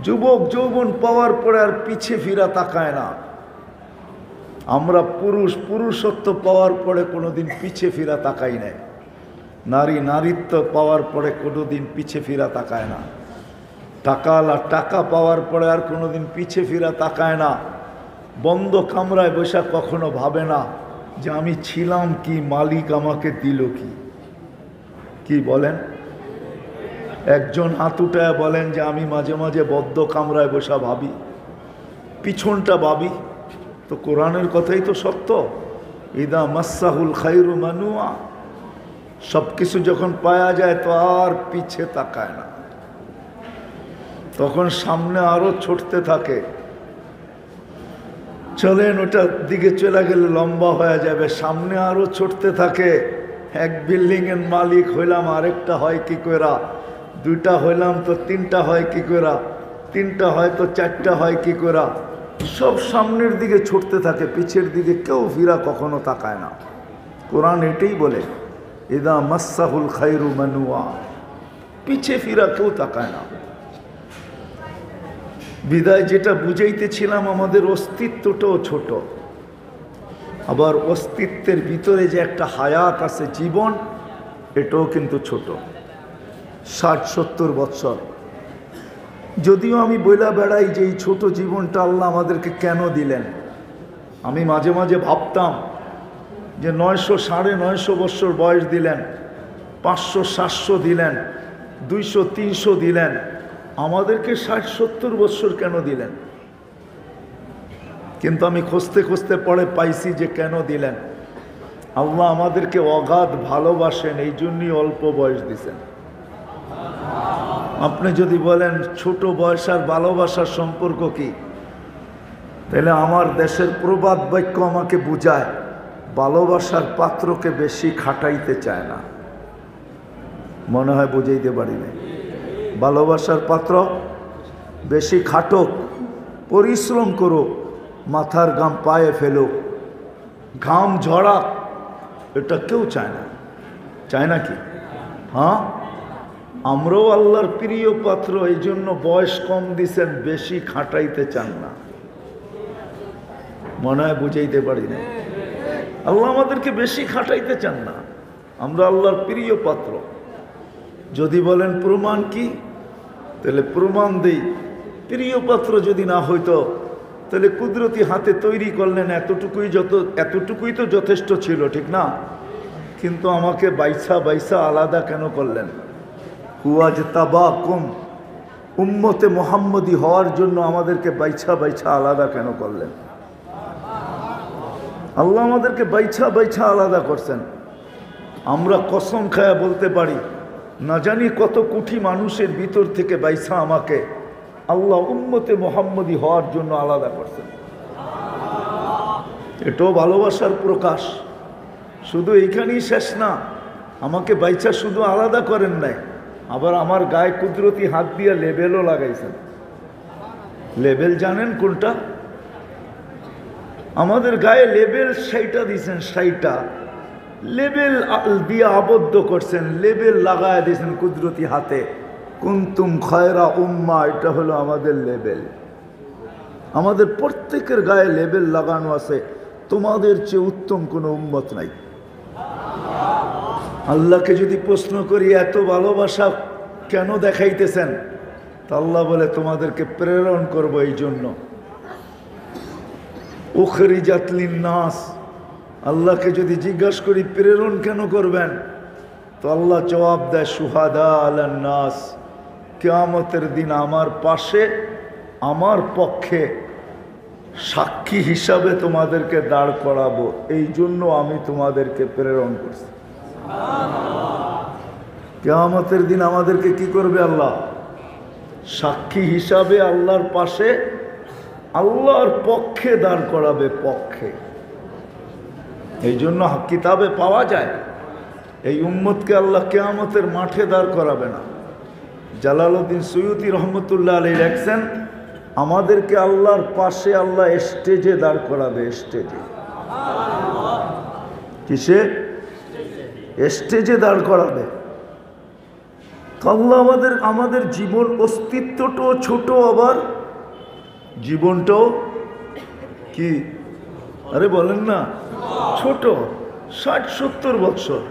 যুবক যৌবন পাওয়ার পরে আর পিছে ফিরা তাকায় না। আমরা পুরুষত্ব পাওয়ার পরে কোনোদিন পিছে ফিরা তাকাই নাই। নারীত্ব পাওয়ার পরে কোনোদিন পিছে ফিরা তাকায় না। টাকা পাওয়ার পরে আর কোনোদিন পিছে ফিরা তাকায় না। বন্ধ কামরায় বসে কখনো ভাবে না যে আমি ছিলাম কি, মালিক আমাকে দিল কি বলেন? একজন হাত উঠায় বলেন যে আমি মাঝে মাঝে বদ্ধ কামরায় বসা ভাবি, পিছনটা ভাবি। তো কোরআনের কথাই তো সত্য, ইদা মাসাহুল খাইরু মানুয়া, সব কিছু যখন পাওয়া যায় তো আর পিছে তাকায় না, তখন সামনে আরো ছুটতে থাকে। চলেন ওটার দিকে চলে গেলে লম্বা হয়ে যাবে, সামনে আরো ছুটতে থাকে। এক বিল্ডিং এর মালিক হইলাম, আরেকটা হয় কি কইরা, দুইটা হইলাম তো তিনটা হয় কি কইরা, তিনটা হয় তো চারটা হয় কি কইরা। সব সামনের দিকে ছুটতে থাকে, পিছের দিকে কেউ ফিরা কখনো তাকায় না। কোরআন এটাই বলে, ইদা মাসাহুল খাইরু মানুয়া, পিছে ফিরা কেউ তাকায় না। বিদায় যেটা বুঝাইতেছিলাম, আমাদের অস্তিত্বটাও ছোট, আবার অস্তিত্বের ভিতরে যে একটা হায়াত আছে, জীবন, এটাও কিন্তু ছোট। 60-70 বৎসর। যদিও আমি বইলা বেড়াই যে এই ছোট জীবনটা আল্লাহ আমাদেরকে কেন দিলেন। আমি মাঝে মাঝে ভাবতাম যে 900 950 বৎসর বয়স দিলেন, 500-700 দিলেন, 200-300 দিলেন, আমাদেরকে 60-70 বৎসর কেন দিলেন? কিন্তু আমি খুঁজতে খুঁজতে পরে পাইছি যে কেন দিলেন। আল্লাহ আমাদেরকে অগাধ ভালোবাসেন, এই জন্যই অল্প বয়স দিছেন। আপনি যদি বলেন ছোট বয়স আর ভালোবাসার সম্পর্ক কি, তাহলে আমার দেশের প্রবাদ বাক্য আমাকে বুঝায়, ভালোবাসার পাত্রকে বেশি খাটাইতে চায় না। মনে হয় বুঝাইতে পারি না। ভালোবাসার পাত্র বেশি খাটুক, পরিশ্রম করুক, মাথার ঘাম পায়ে ফেলুক, ঘাম ঝরাক, এটা কেউ চায় না। চায় না কি? হ্যাঁ, আমরাও আল্লাহর প্রিয় পাত্র, এই জন্য বয়স কম দিছেন, বেশি খাটাইতে চান না। মনে হয় বুঝাইতে পারি না। আল্লাহ আমাদেরকে বেশি খাটাইতে চান না, আমরা আল্লাহর প্রিয় পাত্র। যদি বলেন প্রমাণ কি, তাহলে প্রমাণ দেই। প্রিয় পাত্র যদি না হইতো তাহলে কুদরতি হাতে তৈরি করলেন, এতটুকুই তো যথেষ্ট ছিল, ঠিক না? কিন্তু আমাকে বাইসা আলাদা কেন করলেন? হুয়াজতাবাকুম, উম্মতে মুহাম্মদী হওয়ার জন্য আমাদেরকে বাইছা আলাদা কেন করলেন? আল্লাহ আমাদেরকে বাইছা আলাদা করছেন। আমরা কসম খায়া বলতে পারি, না জানি কত কোটি মানুষের ভিতর থেকে বাইছা আমাকে আল্লাহ উম্মতে মুহাম্মদী হওয়ার জন্য আলাদা করছেন। এটাও ভালোবাসার প্রকাশ। শুধু এইখানেই শেষ না, আমাকে বাইচা শুধু আলাদা করেন নাই, আবার আমার গায়ে কুদরতি হাত দিয়ে লেবেলও লাগাইছেন। লেবেল জানেন কোনটা? আমাদের গায়ে লেবেল 60টা দিয়েছেন, 60টা লেবেল দিয়ে আবদ্ধ করছেন, লেবেল লাগায় দিয়েছেন কুদরতি হাতে। কুনতুম খায়রা উম্মা, এটা হলো আমাদের লেবেল। আমাদের প্রত্যেকের গায়ে লেবেল লাগানো আছে, তোমাদের চেয়ে উত্তম কোনো উম্মত নাই। আল্লাহকে যদি প্রশ্ন করি এত ভালোবাসা কেন দেখাইতেছেন, তা আল্লাহ বলে তোমাদেরকে প্রেরণ করব এই জন্য। উখরিজাত লিন্নাস, আল্লাহকে যদি জিজ্ঞাসা করি প্রেরণ কেন করবেন, তো আল্লাহ জবাব দেয় শুহাদা আলান নাস, কিয়ামতের দিন আমার পাশে, আমার পক্ষে সাক্ষী হিসাবে তোমাদেরকে দাঁড় করাবো, এই জন্য আমি তোমাদেরকে প্রেরণ করছি। কিয়ামতের দিন আমাদেরকে কি করবে আল্লাহ? সাক্ষী হিসাবে আল্লাহর পাশে, আল্লাহর পক্ষে দাঁড় করাবে, পক্ষে। এই জন্য কিতাবে পাওয়া যায় এই উম্মতকে আল্লাহ কিয়ামতের মাঠে দাঁড় করাবে না। জালালউদ্দিন সুয়ুতি রহমতুল্লাহ আলাইহি লেখছেন, আমাদেরকে আল্লাহর পাশে আল্লাহ স্টেজে দাঁড় করাবে। স্টেজে, কিসে? স্টেজে দাঁড় করাবে। আল্লাহ আমাদের জীবন অস্তিত্বটাও ছোট, আবার জীবনটাও কি, আরে বলেন না, ছোট। 60-70 বৎসর,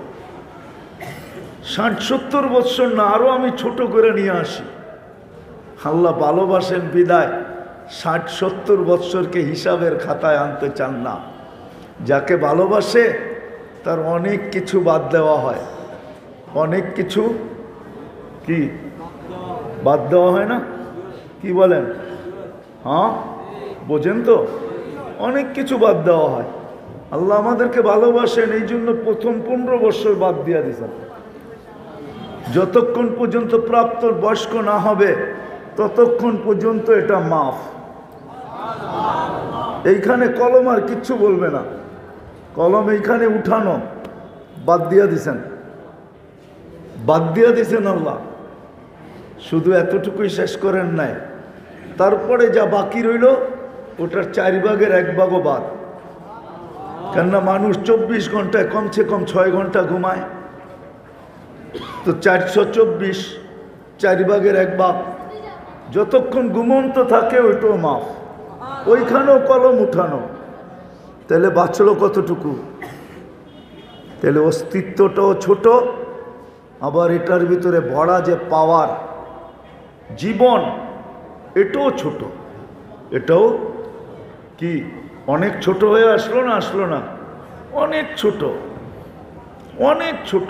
60-70 বৎসর না, আরো আমি ছোট করে নিয়ে আসি। আল্লাহ ভালোবাসেন বিদায় 60-70 বৎসরকে হিসাবের খাতায় আনতে চান না। যাকে ভালোবাসে তার অনেক কিছু বাদ দেওয়া হয়, অনেক কিছু কি বাদ দেওয়া হয় না, কি বলেন? হ্যাঁ বোঝেন তো, অনেক কিছু বাদ দেওয়া হয়। আল্লাহ আমাদেরকে ভালোবাসেন, এই জন্য প্রথম 15 বছর বাদ দিয়ে দিয়েছেন। যতক্ষণ পর্যন্ত প্রাপ্ত বয়স্ক না হবে ততক্ষণ পর্যন্ত এটা মাফ। এইখানে কলম আর কিচ্ছু বলবে না, কলম এইখানে উঠানো, বাদ দিয়া দিছেন, বাদ দিয়া দিছেন আল্লাহ। শুধু এতটুকুই শেষ করেন নাই, তারপরে যা বাকি রইল ওটার 4 ভাগের 1 ভাগও বাদ। কেননা মানুষ 24 ঘন্টায় কমসে কম 6 ঘন্টা ঘুমায়, তো 424, 4 ভাগের 1 ভাগ যতক্ষণ ঘুমন্ত থাকে ওইটাও মাফ, ওইখানেও কলম উঠানো। তাহলে বাঁচলো কতটুকু? তাহলে অস্তিত্বটাও ছোট, আবার এটার ভিতরে ভরা যে পাওয়ার জীবন, এটাও ছোট। এটাও কি অনেক ছোট হয়ে আসলো না? আসলো না? অনেক ছোট, অনেক ছোট।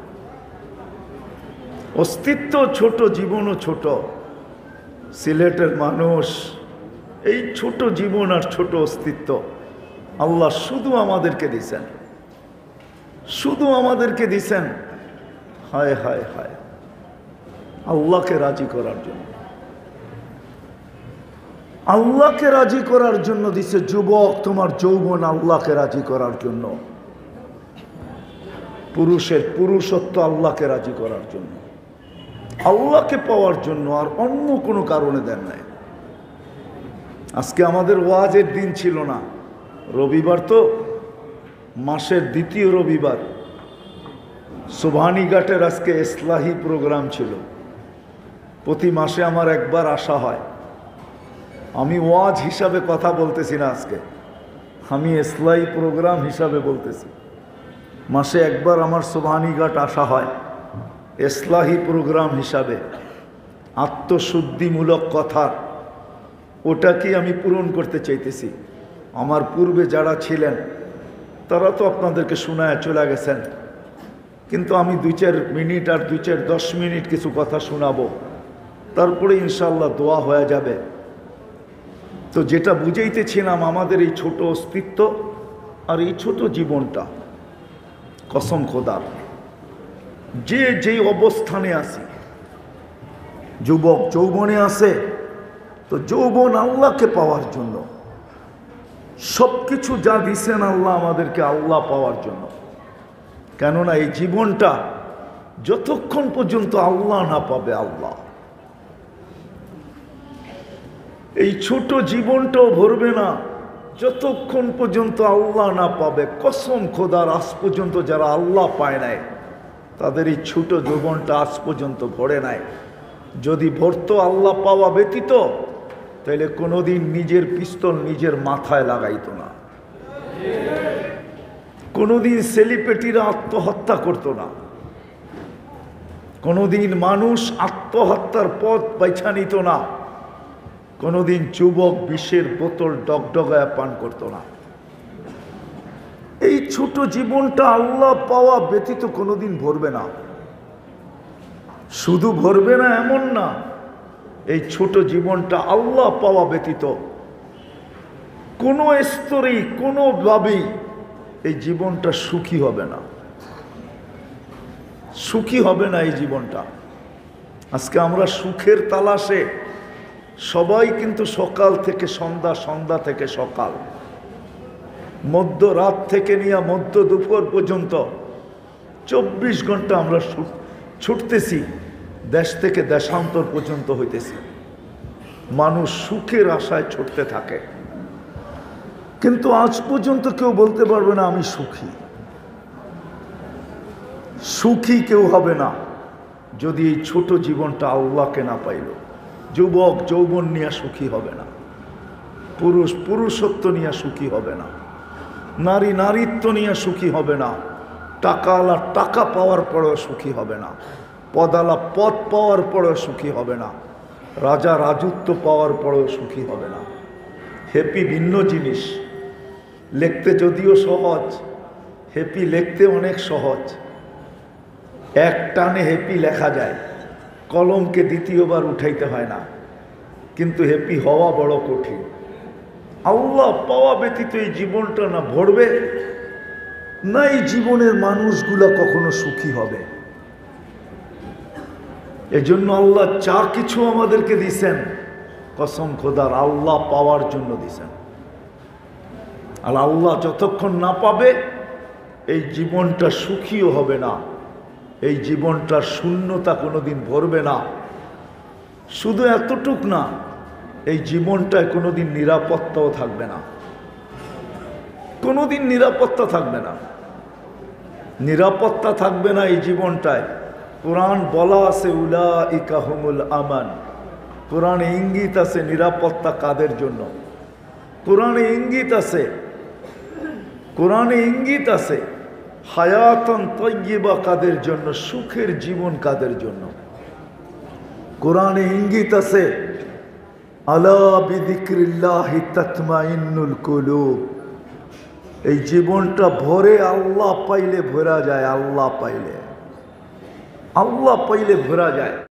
অস্তিত্ব ছোট, জীবনও ছোট। সিলেটের মানুষ এই ছোট জীবন আর ছোট অস্তিত্ব আল্লাহ শুধু আমাদেরকে দিছেন, শুধু আমাদেরকে দিছেন। হায় হায় হায়, আল্লাহকে রাজি করার জন্য, আল্লাহকে রাজি করার জন্য দিছে। যুবক, তোমার যৌবন আল্লাহকে রাজি করার জন্য, পুরুষের পুরুষত্ব আল্লাহকে রাজি করার জন্য, আল্লাহকে পাওয়ার জন্য, আর অন্য কোনো কারণে দেন নাই। আজকে আমাদের ওয়াজের দিন ছিল না, রবিবার তো, মাসের 2য় রবিবার, সুবহানীঘাটের আজকে ইসলাহি প্রোগ্রাম ছিল। প্রতি মাসে আমার একবার আসা হয়। আমি ওয়াজ হিসাবে কথা বলতেছি না আজকে, আমি ইসলাহি প্রোগ্রাম হিসাবে বলতেছি। মাসে একবার আমার সুবহানীঘাট আসা হয় ইসলাহি প্রোগ্রাম হিসাবে, আত্মশুদ্ধিমূলক কথা, ওটা কি আমি পূরণ করতে চাইতেছি। আমার পূর্বে যারা ছিলেন তারা তো আপনাদেরকে শোনায় চলে গেছেন, কিন্তু আমি 2-4 মিনিট আর 2-4-10 মিনিট কিছু কথা শোনাবো, তারপরে ইনশাআল্লাহ দোয়া হয়ে যাবে। তো যেটা বুঝাইতেছিলাম, আমাদের এই ছোট অস্তিত্ব আর এই ছোট জীবনটা, কসম খোদার, যে যেই অবস্থানে আছি, যুবক যৌবনে আছে, তো যৌবন আল্লাহকে পাওয়ার জন্য, সব কিছু যা দিছেন আল্লাহ আমাদেরকে আল্লাহ পাওয়ার জন্য। কেননা এই জীবনটা যতক্ষণ পর্যন্ত আল্লাহ না পাবে, আল্লাহ, এই ছোট জীবনটাও ভরবে না যতক্ষণ পর্যন্ত আল্লাহ না পাবে। কসম খোদার, আজ পর্যন্ত যারা আল্লাহ পায় নাই তাদের এই ছোট জীবনটা আজ পর্যন্ত ভরে নাই। যদি ভরতো আল্লাহ পাওয়া ব্যতীত, তাহলে কোনোদিন নিজের পিস্তল নিজের মাথায় লাগাইতো না, কোনোদিন সেলিব্রিটিরা আত্মহত্যা করতো না, কোনোদিন মানুষ আত্মহত্যার পথ বাইছা নিত না, কোনোদিন যুবক বিষের বোতল ডগডগায় পান করতো না। এই ছোট জীবনটা আল্লাহ পাওয়া ব্যতীত কোনোদিন ভরবে না। শুধু ভরবে না এমন না, এই ছোট জীবনটা আল্লাহ পাওয়া ব্যতীত কোনো স্তরেই কোনোভাবেই এই জীবনটা সুখী হবে না, সুখী হবে না এই জীবনটা। আজকে আমরা সুখের তালাশে সবাই, কিন্তু সকাল থেকে সন্ধ্যা, সন্ধ্যা থেকে সকাল, মধ্যরাত থেকে নিয়ে মধ্য দুপুর পর্যন্ত 24 ঘন্টা আমরা ছুটতেছি, দেশ থেকে দেশান্তর পর্যন্ত হইতেছি। মানুষ সুখের আশায় ছুটতে থাকে, কিন্তু আজ পর্যন্ত কেউ বলতে পারবে না আমি সুখী। সুখী কেউ হবে না যদি এই ছোট জীবনটা আল্লাহকে না পাইল। যুবক যৌবন নিয়ে সুখী হবে না, পুরুষ পুরুষত্ব নিয়ে সুখী হবে না, নারী নারীত্ব নিয়ে সুখী হবে না, টাকাওয়ালা টাকা পাওয়ার পরেও সুখী হবে না, পদালা পদ পাওয়ার পরেও সুখী হবে না, রাজা রাজত্ব পাওয়ার পরেও সুখী হবে না। হ্যাপি ভিন্ন জিনিস, লিখতে যদিও সহজ, হ্যাপি লিখতে অনেক সহজ, এক টানে হ্যাপি লেখা যায়, কলমকে দ্বিতীয়বার উঠাইতে হয় না, কিন্তু হ্যাপি হওয়া বড় কঠিন। আল্লাহ পাওয়া ব্যতীত এই জীবনটা না ভরবে, না এই জীবনের মানুষগুলা কখনো সুখী হবে। এজন্য আল্লাহ যা কিছু আমাদেরকে দিছেন, কসম খোদার আল্লাহ পাওয়ার জন্য দিছেন। আর আল্লাহ যতক্ষণ না পাবে এই জীবনটা সুখীও হবে না, এই জীবনটার শূন্যতা কোনোদিন ভরবে না। শুধু এতটুক না, এই জীবনটায় কোনোদিন নিরাপত্তাও থাকবে না, কোনোদিন নিরাপত্তা থাকবে না, নিরাপত্তা থাকবে না এই জীবনটায়। কোরআন বলা আছে উলাইকা হুমুল আমান, কোরআনে ইঙ্গিত আছে নিরাপত্তা কাদের জন্য, কোরআনে ইঙ্গিত আছে, কোরআনে ইঙ্গিত আছে হায়াতান তাইয়্যিবা কাদের জন্য, সুখের জীবন কাদের জন্য। কোরআনে ইঙ্গিত আছে আলা বিযিকরিল্লাহি তাতমাইন্নুল কুলুব, এই জীবনটা ভরে আল্লাহ পাইলে ভরা যায়, আল্লাহ পাইলে, আল্লাহ পাইলে ভরা যায়।